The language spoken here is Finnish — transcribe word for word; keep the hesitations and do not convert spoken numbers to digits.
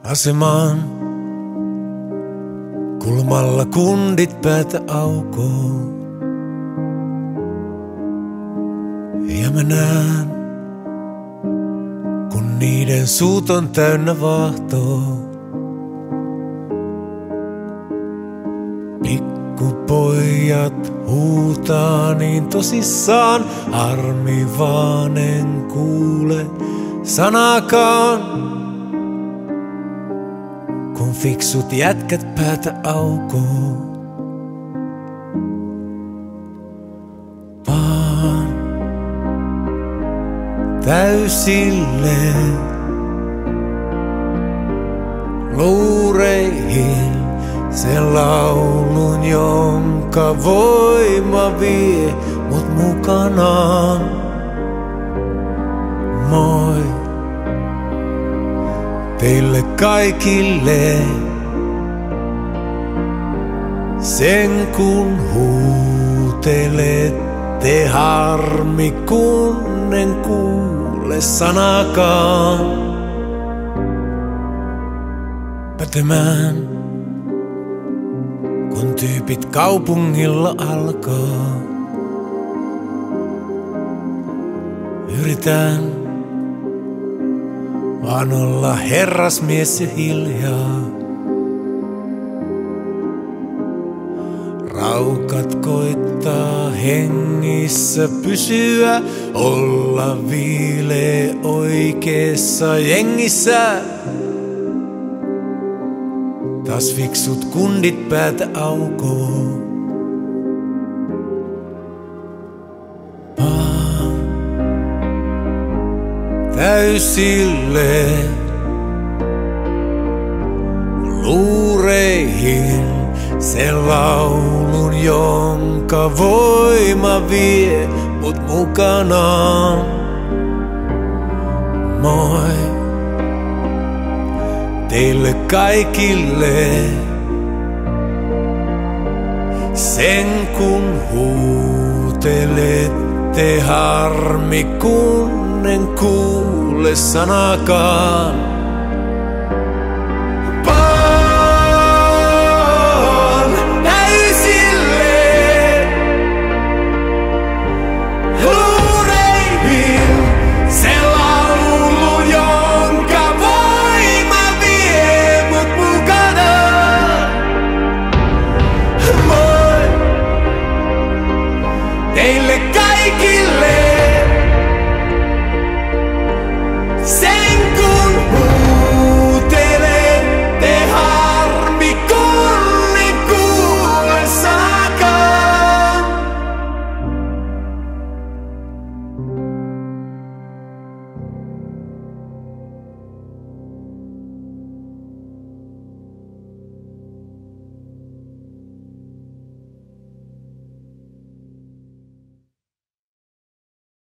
Asemaan kulmalla kundit päätä aukoo. Ja mä näen, kun niiden suut on täynnä vahtoo. Pikkupojat huutaa niin tosissaan, harmi vaan en kuule sanakaan. Kun fiksut jätkät päätä aukoo. Vaan täysille luureihin se laulun, jonka voima vie mut mukanaan. Moi teille kaikille, sen kun huutelette, harmi kun en kuule sanakaan. Pätemään, kun tyypit kaupungilla alkaa. Yritän vaan olla herrasmies ja hiljaa. Raukat koittaa hengissä pysyä, olla viilee oikeessa jengissä. Taas fiksut kundit päätä aukoo. Täysille luureihin se laulun, jonka voima vie mut mukanaan. Moi teille kaikille, sen kun huutelette, harmi kun en kuule sanakaan. Vaan täysille luureihin se laulu, jonka voima vie mut mukanaan. Moi teille kaikille.